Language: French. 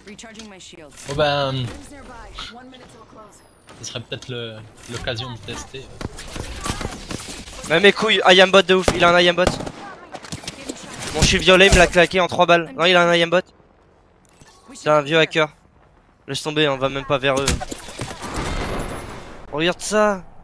Bon ben, ce serait peut-être l'occasion de tester. Mais mes couilles, IAM bot de ouf, il a un IAM bot. Bon, je suis violet, il me l'a claqué en 3 balles. Non, il a un IAM bot. C'est un vieux hacker. Laisse tomber, on va même pas vers eux. Regarde ça.